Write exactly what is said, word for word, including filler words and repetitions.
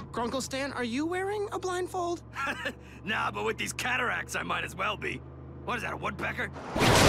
Grunkle Stan, are you wearing a blindfold? Nah, but with these cataracts, I might as well be. What is that, a woodpecker?